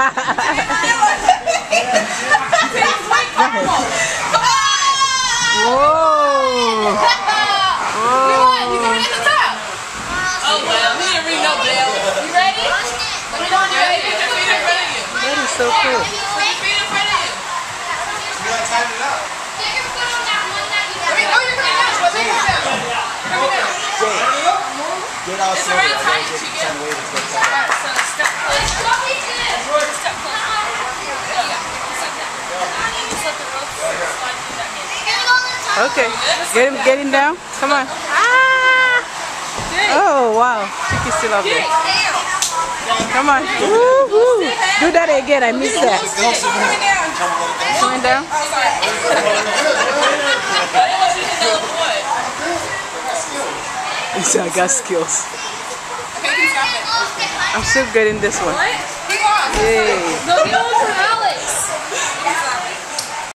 Whoa. You going at the top. Oh, well, we didn't read no bell. You ready? Let me know when you're ready. Put your feet in front of you. That is so cool. Put your feet in front of you. You gotta tighten it up. Let me know you're coming down. Let me come down. Coming down. It's around tight. You get it. Alright, so step close. Step close. There you go. Just like that. Just let the rope slide through that hand. Okay, get him down. Come on. Ah! Oh wow, Chiki's still up there. Come on. Woo-hoo. Do that again. I missed that. Coming down. I got skills. I'm still getting this one. Yay.